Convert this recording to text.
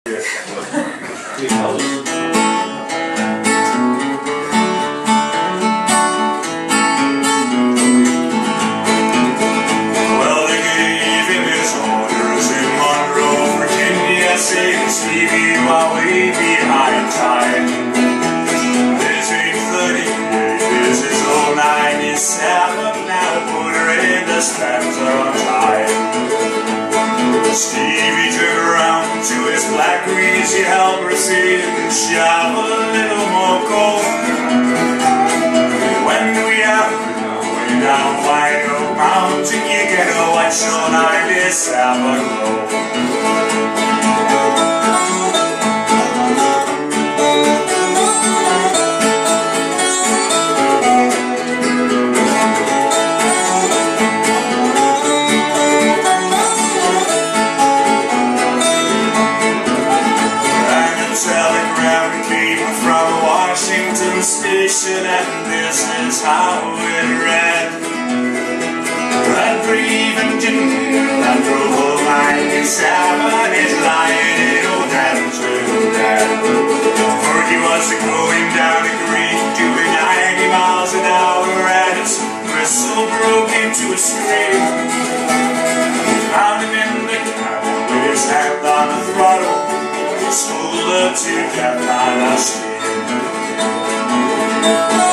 Stevie, while way behind time. This ain't 38, this is old 97. Now put her in, the straps are untied. Stevie turned around to his black greasy halberson and shot a little more coal. When we have way down White Oak Mountain, you get a white short 97 low. Station, and this is how it read. That brave engine that drove old 97 is lying in old Hampton dead. For he was going down a green doing 90 miles an hour, and his whistle broke into a scream. He found him in the cabin with his hand on the throttle, he stole her to death on a stream.